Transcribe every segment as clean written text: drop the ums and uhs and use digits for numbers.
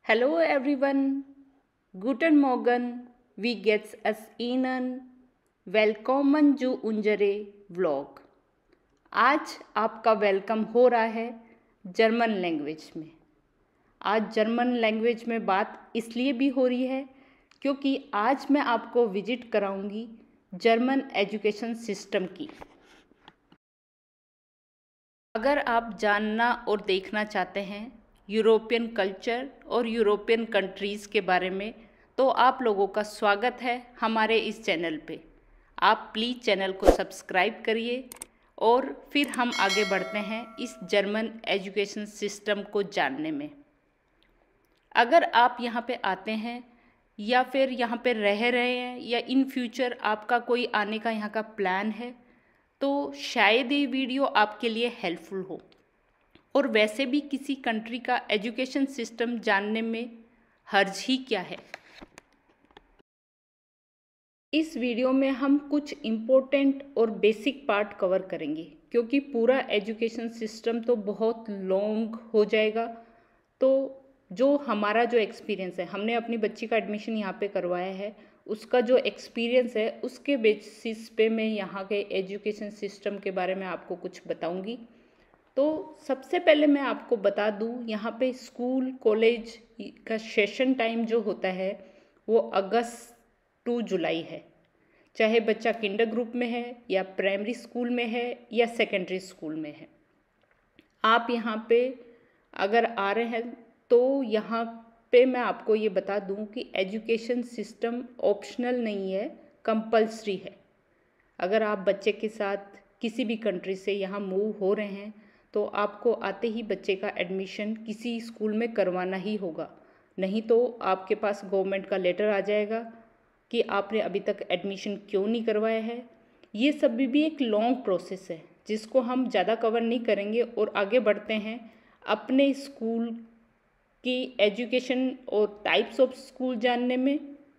Hello everyone. Guten Morgen. Wie geht's es Ihnen? Willkommen zu unsere vlog. आज आपका welcome हो रहा है जर्मन लैंग्वेज में। आज जर्मन लैंग्वेज में बात इसलिए भी हो रही है क्योंकि आज मैं आपको विजिट कराऊंगी जर्मन एजुकेशन सिस्टम की। अगर आप जानना और देखना चाहते हैं यूरोपियन कल्चर और यूरोपियन कंट्रीज़ के बारे में, तो आप लोगों का स्वागत है हमारे इस चैनल पे। आप प्लीज़ चैनल को सब्सक्राइब करिए और फिर हम आगे बढ़ते हैं इस जर्मन एजुकेशन सिस्टम को जानने में। अगर आप यहाँ पे आते हैं या फिर यहाँ पे रह रहे हैं या इन फ्यूचर आपका कोई आने का यहाँ का प्लान है, तो शायद ये वीडियो आपके लिए हेल्पफुल हो। और वैसे भी किसी कंट्री का एजुकेशन सिस्टम जानने में हर्ज ही क्या है। इस वीडियो में हम कुछ इम्पोर्टेंट और बेसिक पार्ट कवर करेंगे क्योंकि पूरा एजुकेशन सिस्टम तो बहुत लॉन्ग हो जाएगा। तो जो हमारा जो एक्सपीरियंस है, हमने अपनी बच्ची का एडमिशन यहाँ पे करवाया है, उसका जो एक्सपीरियंस है उसके बेसिस पे मैं यहाँ के एजुकेशन सिस्टम के बारे में आपको कुछ बताऊँगी। तो सबसे पहले मैं आपको बता दूँ, यहाँ पे स्कूल कॉलेज का सेशन टाइम जो होता है वो अगस्त टू जुलाई है। चाहे बच्चा किंडर ग्रुप में है या प्राइमरी स्कूल में है या सेकेंडरी स्कूल में है। आप यहाँ पे अगर आ रहे हैं तो यहाँ पे मैं आपको ये बता दूँ कि एजुकेशन सिस्टम ऑप्शनल नहीं है, कंपल्सरी है। अगर आप बच्चे के साथ किसी भी कंट्री से यहाँ मूव हो रहे हैं तो आपको आते ही बच्चे का एडमिशन किसी स्कूल में करवाना ही होगा, नहीं तो आपके पास गवर्नमेंट का लेटर आ जाएगा कि आपने अभी तक एडमिशन क्यों नहीं करवाया है। ये सब भी एक लॉन्ग प्रोसेस है जिसको हम ज़्यादा कवर नहीं करेंगे और आगे बढ़ते हैं अपने स्कूल की एजुकेशन और टाइप्स ऑफ स्कूल जानने में।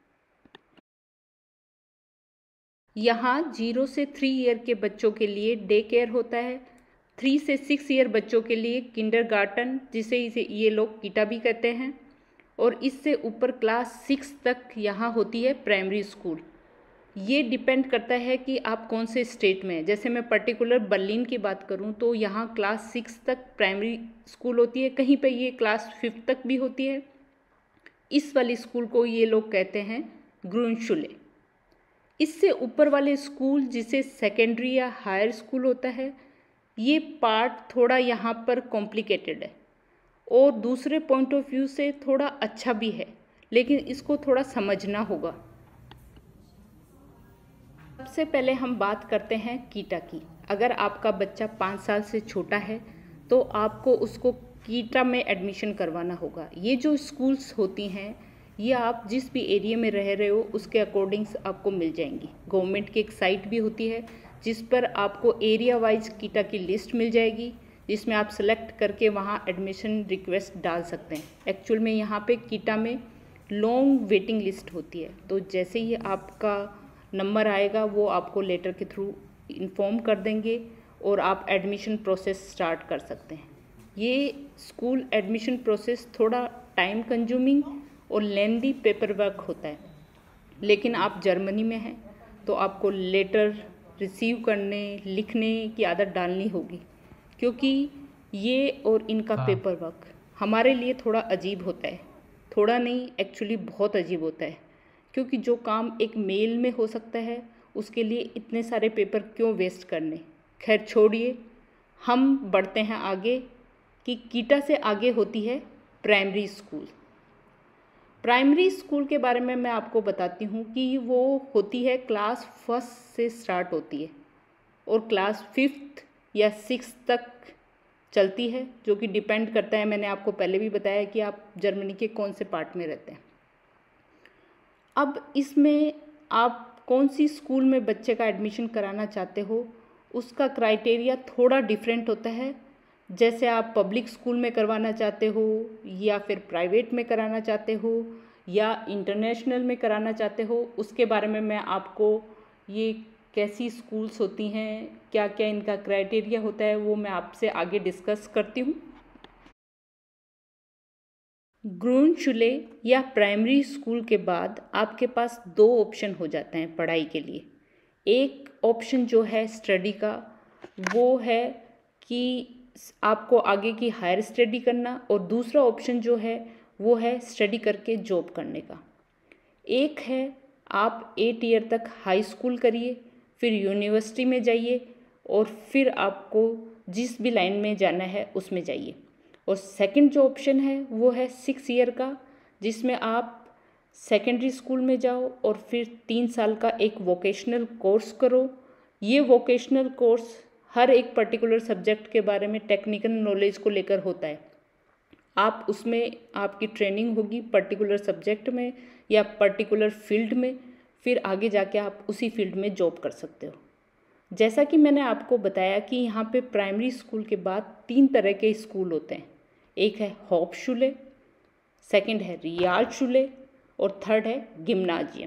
यहाँ 0 से 3 ईयर के बच्चों के लिए डे केयर होता है, 3 से 6 ईयर बच्चों के लिए किंडरगार्टन, जिसे इसे ये लोग कीटा भी कहते हैं, और इससे ऊपर क्लास 6 तक यहाँ होती है प्राइमरी स्कूल। ये डिपेंड करता है कि आप कौन से स्टेट में हैं। जैसे मैं पर्टिकुलर बर्लिन की बात करूँ तो यहाँ क्लास 6 तक प्राइमरी स्कूल होती है, कहीं पे ये क्लास 5 तक भी होती है। इस वाली स्कूल को ये लोग कहते हैं ग्रुनशुले। इससे ऊपर वाले स्कूल जिसे सेकेंडरी या हायर स्कूल होता है, ये पार्ट थोड़ा यहाँ पर कॉम्प्लिकेटेड है और दूसरे पॉइंट ऑफ व्यू से थोड़ा अच्छा भी है, लेकिन इसको थोड़ा समझना होगा। सबसे पहले हम बात करते हैं कीटा की। अगर आपका बच्चा 5 साल से छोटा है तो आपको उसको कीटा में एडमिशन करवाना होगा। ये जो स्कूल्स होती हैं ये आप जिस भी एरिया में रह रहे हो उसके अकॉर्डिंग्स आपको मिल जाएंगी। गवर्नमेंट की एक साइट भी होती है जिस पर आपको एरिया वाइज कीटा की लिस्ट मिल जाएगी, जिसमें आप सेलेक्ट करके वहाँ एडमिशन रिक्वेस्ट डाल सकते हैं। एक्चुअल में यहाँ पे कीटा में लॉन्ग वेटिंग लिस्ट होती है, तो जैसे ही आपका नंबर आएगा वो आपको लेटर के थ्रू इन्फॉर्म कर देंगे और आप एडमिशन प्रोसेस स्टार्ट कर सकते हैं। ये स्कूल एडमिशन प्रोसेस थोड़ा टाइम कंज्यूमिंग और लेंदी पेपर वर्क होता है, लेकिन आप जर्मनी में हैं तो आपको लेटर रिसीव करने लिखने की आदत डालनी होगी, क्योंकि ये और इनका पेपर वर्क हमारे लिए थोड़ा अजीब होता है। थोड़ा नहीं, एक्चुअली बहुत अजीब होता है, क्योंकि जो काम एक मेल में हो सकता है उसके लिए इतने सारे पेपर क्यों वेस्ट करने। खैर छोड़िए, हम बढ़ते हैं आगे कि कीटा से आगे होती है प्राइमरी स्कूल। प्राइमरी स्कूल के बारे में मैं आपको बताती हूँ कि वो होती है क्लास 1 से स्टार्ट होती है और क्लास 5 या 6 तक चलती है, जो कि डिपेंड करता है, मैंने आपको पहले भी बताया कि आप जर्मनी के कौन से पार्ट में रहते हैं। अब इसमें आप कौन सी स्कूल में बच्चे का एडमिशन कराना चाहते हो उसका क्राइटेरिया थोड़ा डिफरेंट होता है। जैसे आप पब्लिक स्कूल में करवाना चाहते हो या फिर प्राइवेट में कराना चाहते हो या इंटरनेशनल में कराना चाहते हो, उसके बारे में मैं आपको ये कैसी स्कूल्स होती हैं, क्या क्या इनका क्राइटेरिया होता है, वो मैं आपसे आगे डिस्कस करती हूँ। ग्रोनशुले या प्राइमरी स्कूल के बाद आपके पास दो ऑप्शन हो जाते हैं पढ़ाई के लिए। एक ऑप्शन जो है स्टडी का, वो है कि आपको आगे की हायर स्टडी करना, और दूसरा ऑप्शन जो है वो है स्टडी करके जॉब करने का। एक है आप 8 ईयर तक हाई स्कूल करिए, फिर यूनिवर्सिटी में जाइए और फिर आपको जिस भी लाइन में जाना है उसमें जाइए। और सेकंड जो ऑप्शन है वो है 6 ईयर का, जिसमें आप सेकेंडरी स्कूल में जाओ और फिर 3 साल का एक वोकेशनल कोर्स करो। ये वोकेशनल कोर्स हर एक पर्टिकुलर सब्जेक्ट के बारे में टेक्निकल नॉलेज को लेकर होता है। आप उसमें आपकी ट्रेनिंग होगी पर्टिकुलर सब्जेक्ट में या पर्टिकुलर फील्ड में, फिर आगे जाके आप उसी फील्ड में जॉब कर सकते हो। जैसा कि मैंने आपको बताया कि यहाँ पे प्राइमरी स्कूल के बाद 3 तरह के स्कूल होते हैं। एक है होपशुले, सेकंड है रियालशुले और थर्ड है गिम्नाजियम।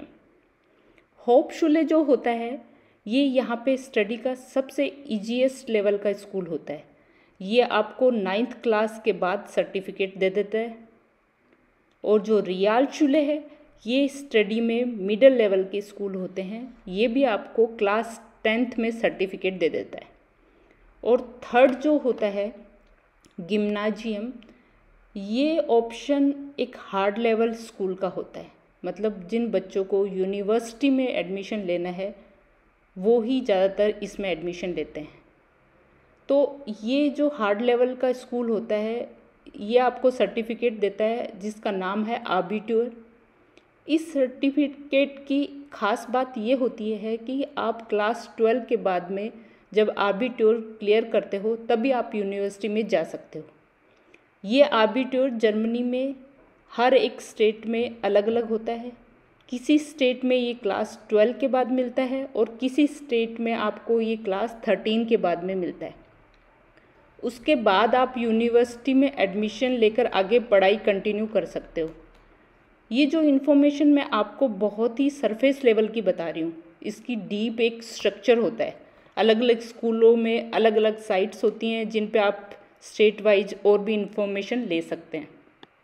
होपशुले जो होता है ये यहाँ पे स्टडी का सबसे ईजीएस्ट लेवल का स्कूल होता है। ये आपको 9th क्लास के बाद सर्टिफिकेट दे देता है। और जो रियालशुले है ये स्टडी में मिडिल लेवल के स्कूल होते हैं, ये भी आपको क्लास 10th में सर्टिफिकेट दे देता है। और थर्ड जो होता है गिम्नाजियम, ये ऑप्शन एक हार्ड लेवल स्कूल का होता है। मतलब जिन बच्चों को यूनिवर्सिटी में एडमिशन लेना है वो ही ज़्यादातर इसमें एडमिशन लेते हैं। तो ये जो हार्ड लेवल का स्कूल होता है ये आपको सर्टिफिकेट देता है जिसका नाम है आबिट्यूर। इस सर्टिफिकेट की ख़ास बात ये होती है कि आप क्लास 12 के बाद में जब आबिट्यूर क्लियर करते हो तभी आप यूनिवर्सिटी में जा सकते हो। ये आबिट्यूर जर्मनी में हर एक स्टेट में अलग अलग होता है। किसी स्टेट में ये क्लास 12 के बाद मिलता है और किसी स्टेट में आपको ये क्लास 13 के बाद में मिलता है। उसके बाद आप यूनिवर्सिटी में एडमिशन लेकर आगे पढ़ाई कंटिन्यू कर सकते हो। ये जो इन्फॉर्मेशन मैं आपको बहुत ही सरफेस लेवल की बता रही हूँ, इसकी डीप एक स्ट्रक्चर होता है। अलग अलग स्कूलों में अलग अलग साइट्स होती हैं जिन पे आप स्टेट वाइज और भी इन्फॉर्मेशन ले सकते हैं।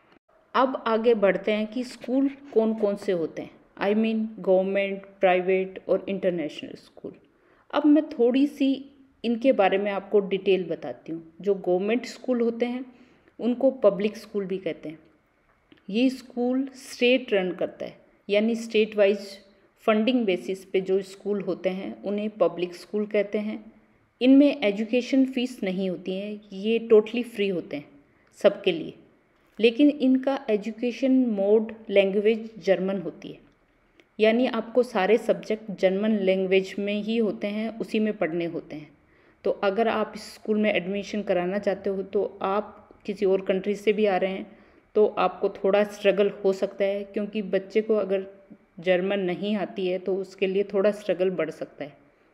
अब आगे बढ़ते हैं कि स्कूल कौन कौन से होते हैं। आई मीन गवर्नमेंट, प्राइवेट और इंटरनेशनल स्कूल। अब मैं थोड़ी सी इनके बारे में आपको डिटेल बताती हूँ। जो गवर्नमेंट स्कूल होते हैं उनको पब्लिक स्कूल भी कहते हैं। ये स्कूल स्टेट रन करता है, यानी स्टेट वाइज फंडिंग बेसिस पे जो स्कूल होते हैं उन्हें पब्लिक स्कूल कहते हैं। इनमें एजुकेशन फ़ीस नहीं होती है, ये टोटली फ्री होते हैं सबके लिए। लेकिन इनका एजुकेशन मोड लैंग्वेज जर्मन होती है, यानी आपको सारे सब्जेक्ट जर्मन लैंग्वेज में ही होते हैं, उसी में पढ़ने होते हैं। तो अगर आप इस स्कूल में एडमिशन कराना चाहते हो तो आप किसी और कंट्री से भी आ रहे हैं तो आपको थोड़ा स्ट्रगल हो सकता है, क्योंकि बच्चे को अगर जर्मन नहीं आती है तो उसके लिए थोड़ा स्ट्रगल बढ़ सकता है।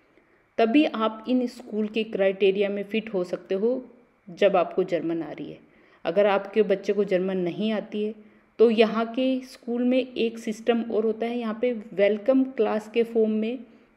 तभी आप इन स्कूल के क्राइटेरिया में फ़िट हो सकते हो जब आपको जर्मन आ रही है। अगर आपके बच्चे को जर्मन नहीं आती है तो यहाँ के स्कूल में एक सिस्टम और होता है। यहाँ पे वेलकम क्लास के फॉर्म में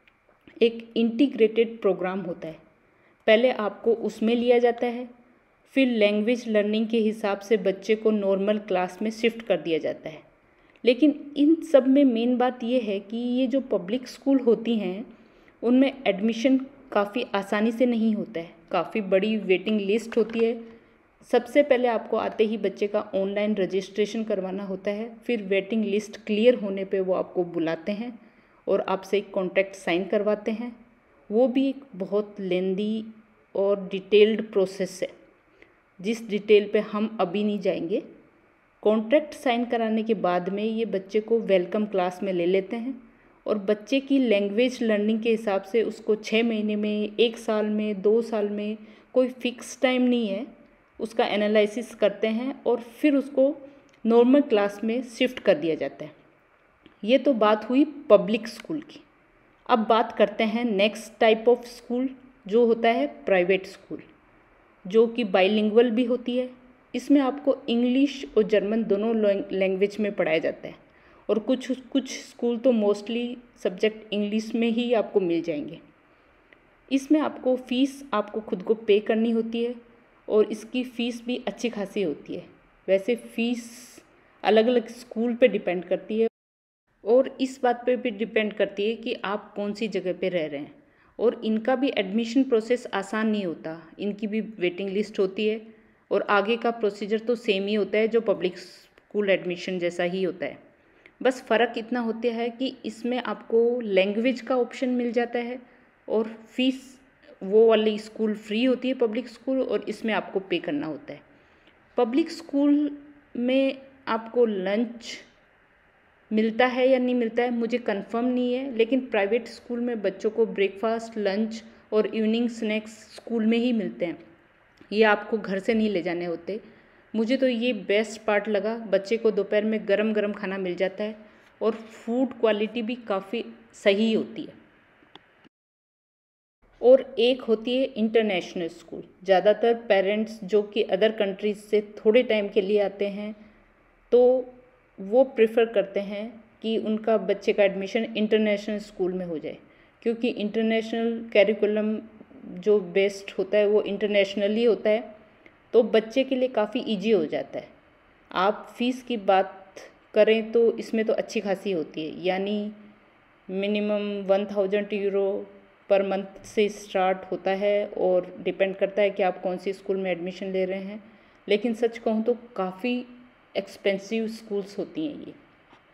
एक इंटीग्रेटेड प्रोग्राम होता है। पहले आपको उसमें लिया जाता है, फिर लैंग्वेज लर्निंग के हिसाब से बच्चे को नॉर्मल क्लास में शिफ्ट कर दिया जाता है। लेकिन इन सब में मेन बात ये है कि ये जो पब्लिक स्कूल होती हैं उनमें एडमिशन काफ़ी आसानी से नहीं होता है, काफ़ी बड़ी वेटिंग लिस्ट होती है। सबसे पहले आपको आते ही बच्चे का ऑनलाइन रजिस्ट्रेशन करवाना होता है, फिर वेटिंग लिस्ट क्लियर होने पे वो आपको बुलाते हैं और आपसे एक कॉन्ट्रैक्ट साइन करवाते हैं। वो भी एक बहुत लेंदी और डिटेल्ड प्रोसेस है, जिस डिटेल पे हम अभी नहीं जाएंगे। कॉन्ट्रैक्ट साइन कराने के बाद में ये बच्चे को वेलकम क्लास में ले लेते हैं और बच्चे की लैंग्वेज लर्निंग के हिसाब से उसको 6 महीने में, 1 साल में, 2 साल में, कोई फ़िक्स टाइम नहीं है, उसका एनालिसिस करते हैं और फिर उसको नॉर्मल क्लास में शिफ्ट कर दिया जाता है। ये तो बात हुई पब्लिक स्कूल की। अब बात करते हैं नेक्स्ट टाइप ऑफ स्कूल, जो होता है प्राइवेट स्कूल, जो कि बाइलिंगुअल भी होती है। इसमें आपको इंग्लिश और जर्मन दोनों लैंग्वेज में पढ़ाया जाता है और कुछ स्कूल तो मोस्टली सब्जेक्ट इंग्लिश में ही आपको मिल जाएंगे। इसमें आपको फ़ीस आपको खुद को पे करनी होती है और इसकी फ़ीस भी अच्छी खासी होती है। वैसे फ़ीस अलग अलग स्कूल पे डिपेंड करती है और इस बात पे भी डिपेंड करती है कि आप कौन सी जगह पे रह रहे हैं। और इनका भी एडमिशन प्रोसेस आसान नहीं होता, इनकी भी वेटिंग लिस्ट होती है और आगे का प्रोसीजर तो सेम ही होता है जो पब्लिक स्कूल एडमिशन जैसा ही होता है। बस फ़र्क इतना होता है कि इसमें आपको लैंग्वेज का ऑप्शन मिल जाता है और फीस वो वाली स्कूल फ्री होती है पब्लिक स्कूल, और इसमें आपको पे करना होता है। पब्लिक स्कूल में आपको लंच मिलता है या नहीं मिलता है मुझे कंफर्म नहीं है, लेकिन प्राइवेट स्कूल में बच्चों को ब्रेकफास्ट, लंच और इवनिंग स्नैक्स स्कूल में ही मिलते हैं, ये आपको घर से नहीं ले जाने होते। मुझे तो ये बेस्ट पार्ट लगा, बच्चे को दोपहर में गरम गरम खाना मिल जाता है और फूड क्वालिटी भी काफ़ी सही होती है। और एक होती है इंटरनेशनल स्कूल। ज़्यादातर पेरेंट्स जो कि अदर कंट्रीज से थोड़े टाइम के लिए आते हैं तो वो प्रेफर करते हैं कि उनका बच्चे का एडमिशन इंटरनेशनल स्कूल में हो जाए, क्योंकि इंटरनेशनल कैरिकुलम जो बेस्ड होता है वो इंटरनेशनली होता है, तो बच्चे के लिए काफ़ी इजी हो जाता है। आप फीस की बात करें तो इसमें तो अच्छी खासी होती है, यानी मिनिमम 1000 यूरो पर मंथ से स्टार्ट होता है और डिपेंड करता है कि आप कौन सी स्कूल में एडमिशन ले रहे हैं। लेकिन सच कहूँ तो काफ़ी एक्सपेंसिव स्कूल्स होती हैं ये।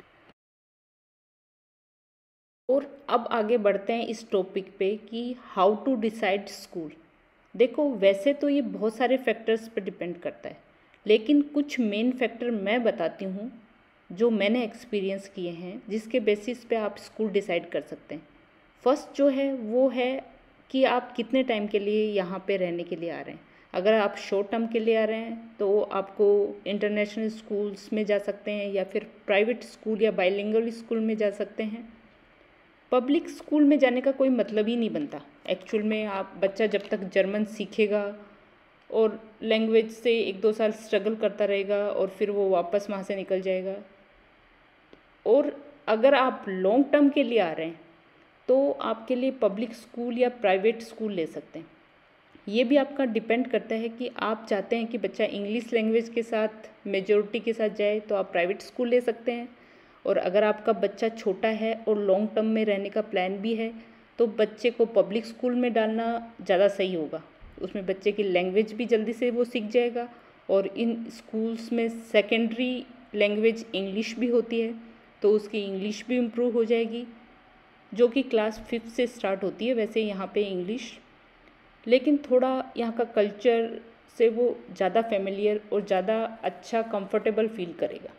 और अब आगे बढ़ते हैं इस टॉपिक पे कि हाउ टू डिसाइड स्कूल। देखो, वैसे तो ये बहुत सारे फैक्टर्स पे डिपेंड करता है, लेकिन कुछ मेन फैक्टर मैं बताती हूँ जो मैंने एक्सपीरियंस किए हैं, जिसके बेसिस पे आप स्कूल डिसाइड कर सकते हैं। फर्स्ट जो है वो है कि आप कितने टाइम के लिए यहाँ पे रहने के लिए आ रहे हैं। अगर आप शॉर्ट टर्म के लिए आ रहे हैं तो आपको इंटरनेशनल स्कूल्स में जा सकते हैं या फिर प्राइवेट स्कूल या बाइलिंगुअल स्कूल में जा सकते हैं। पब्लिक स्कूल में जाने का कोई मतलब ही नहीं बनता एक्चुअल में। आप बच्चा जब तक जर्मन सीखेगा और लैंग्वेज से 1-2 साल स्ट्रगल करता रहेगा और फिर वो वापस वहाँ से निकल जाएगा। और अगर आप लॉन्ग टर्म के लिए आ रहे हैं तो आपके लिए पब्लिक स्कूल या प्राइवेट स्कूल ले सकते हैं। ये भी आपका डिपेंड करता है कि आप चाहते हैं कि बच्चा इंग्लिश लैंग्वेज के साथ मेजॉरिटी के साथ जाए तो आप प्राइवेट स्कूल ले सकते हैं। और अगर आपका बच्चा छोटा है और लॉन्ग टर्म में रहने का प्लान भी है तो बच्चे को पब्लिक स्कूल में डालना ज़्यादा सही होगा। उसमें बच्चे की लैंग्वेज भी जल्दी से वो सीख जाएगा और इन स्कूल्स में सेकेंडरी लैंग्वेज इंग्लिश भी होती है, तो उसकी इंग्लिश भी इम्प्रूव हो जाएगी, जो कि क्लास 5 से स्टार्ट होती है वैसे यहाँ पे इंग्लिश। लेकिन थोड़ा यहाँ का कल्चर से वो ज़्यादा फेमिलियर और ज़्यादा अच्छा कंफर्टेबल फील करेगा।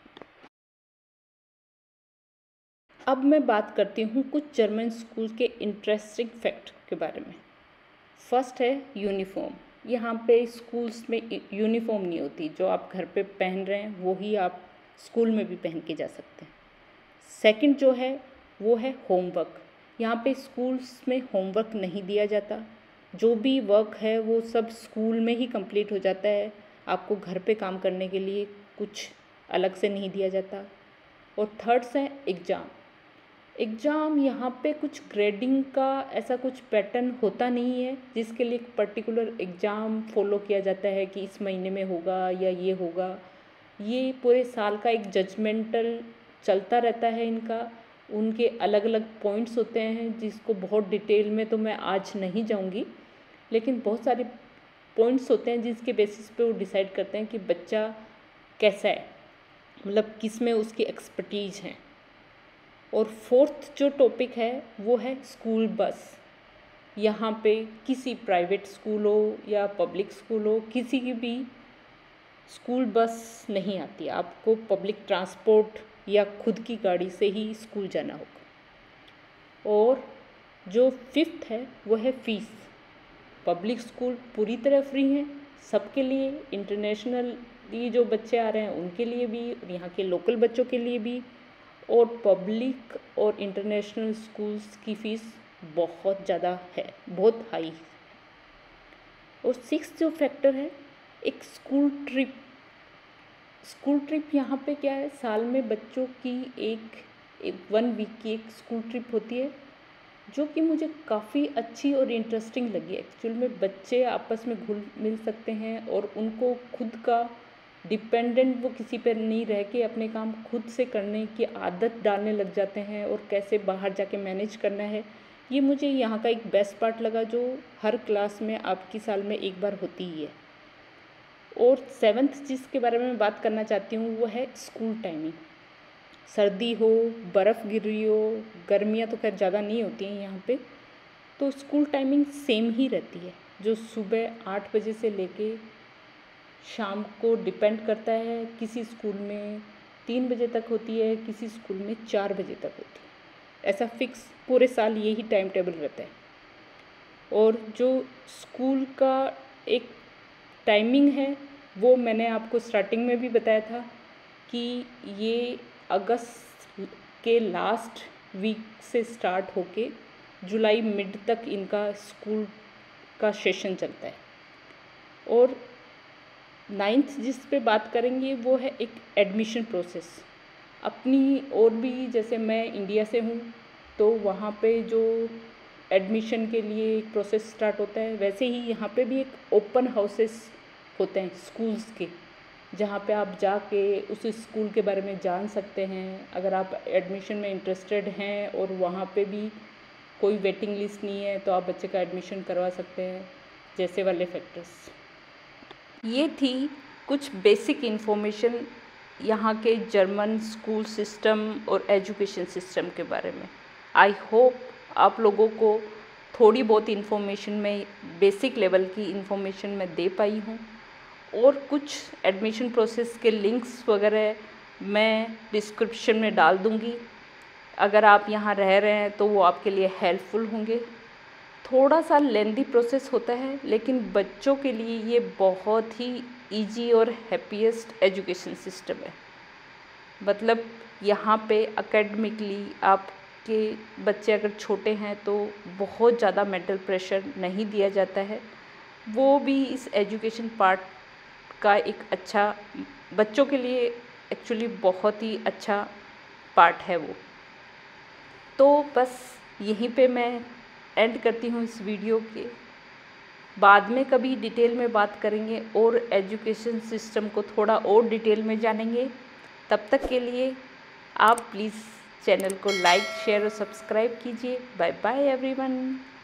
अब मैं बात करती हूँ कुछ जर्मन स्कूल के इंटरेस्टिंग फैक्ट के बारे में। फर्स्ट है यूनिफॉर्म। यहाँ पे स्कूल्स में यूनिफॉर्म नहीं होती, जो आप घर पे पहन रहे हैं वो ही आप स्कूल में भी पहन के जा सकते हैं। सेकंड जो है वो है होमवर्क। यहाँ पे स्कूल्स में होमवर्क नहीं दिया जाता, जो भी वर्क है वो सब स्कूल में ही कंप्लीट हो जाता है, आपको घर पे काम करने के लिए कुछ अलग से नहीं दिया जाता। और थर्ड है एग्ज़ाम यहाँ पे कुछ ग्रेडिंग का ऐसा कुछ पैटर्न होता नहीं है जिसके लिए एक पर्टिकुलर एग्ज़ाम फॉलो किया जाता है कि इस महीने में होगा या ये होगा। ये पूरे साल का एक जजमेंटल चलता रहता है इनका। उनके अलग अलग पॉइंट्स होते हैं जिसको बहुत डिटेल में तो मैं आज नहीं जाऊंगी, लेकिन बहुत सारे पॉइंट्स होते हैं जिसके बेसिस पे वो डिसाइड करते हैं कि बच्चा कैसा है, मतलब किस में उसकी एक्सपर्टीज़ हैं। और फोर्थ जो टॉपिक है वो है स्कूल बस। यहाँ पे किसी प्राइवेट स्कूल हो या पब्लिक स्कूल हो, किसी की भी स्कूल बस नहीं आती, आपको पब्लिक ट्रांसपोर्ट या खुद की गाड़ी से ही स्कूल जाना होगा। और जो फिफ्थ है वो है फीस। पब्लिक स्कूल पूरी तरह फ्री हैं सबके लिए, इंटरनेशनल ये जो बच्चे आ रहे हैं उनके लिए भी और यहाँ के लोकल बच्चों के लिए भी। और पब्लिक और इंटरनेशनल स्कूल्स की फ़ीस बहुत ज़्यादा है, बहुत हाई। और सिक्स्थ जो फैक्टर है, एक स्कूल ट्रिप। स्कूल ट्रिप यहाँ पे क्या है, साल में बच्चों की एक 1 वीक की एक स्कूल ट्रिप होती है, जो कि मुझे काफ़ी अच्छी और इंटरेस्टिंग लगी। एक्चुअल में बच्चे आपस में घुल मिल सकते हैं और उनको खुद का डिपेंडेंट वो किसी पर नहीं रह के अपने काम खुद से करने की आदत डालने लग जाते हैं और कैसे बाहर जाके मैनेज करना है। ये मुझे यहाँ का एक बेस्ट पार्ट लगा जो हर क्लास में आपकी साल में एक बार होती ही है। और 7th जिसके बारे में मैं बात करना चाहती हूँ वो है स्कूल टाइमिंग। सर्दी हो, बर्फ़ गिर रही हो, गर्मियाँ तो खैर ज़्यादा नहीं होती हैं यहाँ पे, तो स्कूल टाइमिंग सेम ही रहती है, जो सुबह 8 बजे से लेके शाम को डिपेंड करता है। किसी स्कूल में 3 बजे तक होती है, किसी स्कूल में 4 बजे तक होती है। ऐसा फिक्स पूरे साल यही टाइम टेबल रहता है। और जो स्कूल का एक टाइमिंग है वो मैंने आपको स्टार्टिंग में भी बताया था कि ये अगस्त के लास्ट वीक से स्टार्ट होके जुलाई मिड तक इनका स्कूल का सेशन चलता है। और 9th जिस पे बात करेंगे वो है एक एडमिशन प्रोसेस। अपनी और भी जैसे मैं इंडिया से हूँ तो वहाँ पे जो एडमिशन के लिए एक प्रोसेस स्टार्ट होता है, वैसे ही यहाँ पे भी एक ओपन हाउसेस होते हैं स्कूल्स के, जहाँ पे आप जाके उस स्कूल के बारे में जान सकते हैं। अगर आप एडमिशन में इंटरेस्टेड हैं और वहाँ पे भी कोई वेटिंग लिस्ट नहीं है तो आप बच्चे का एडमिशन करवा सकते हैं, जैसे वाले फैक्टर्स। ये थी कुछ बेसिक इन्फॉर्मेशन यहाँ के जर्मन स्कूल सिस्टम और एजुकेशन सिस्टम के बारे में। आई होप आप लोगों को थोड़ी बहुत इन्फॉर्मेशन में, बेसिक लेवल की इन्फॉर्मेशन मैं दे पाई हूँ। और कुछ एडमिशन प्रोसेस के लिंक्स वगैरह मैं डिस्क्रिप्शन में डाल दूँगी। अगर आप यहाँ रह रहे हैं तो वो आपके लिए हेल्पफुल होंगे। थोड़ा सा लेंदी प्रोसेस होता है लेकिन बच्चों के लिए ये बहुत ही इजी और हैप्पीएस्ट एजुकेशन सिस्टम है। मतलब यहाँ पे एकेडमिकली आपके बच्चे अगर छोटे हैं तो बहुत ज़्यादा मेंटल प्रेशर नहीं दिया जाता है। वो भी इस एजुकेशन पार्ट का एक अच्छा, बच्चों के लिए एक्चुअली बहुत ही अच्छा पार्ट है वो। तो बस यहीं पे मैं एंड करती हूँ इस वीडियो के। बाद में कभी डिटेल में बात करेंगे और एजुकेशन सिस्टम को थोड़ा और डिटेल में जानेंगे। तब तक के लिए आप प्लीज़ चैनल को लाइक, शेयर और सब्सक्राइब कीजिए। Bye bye everyone.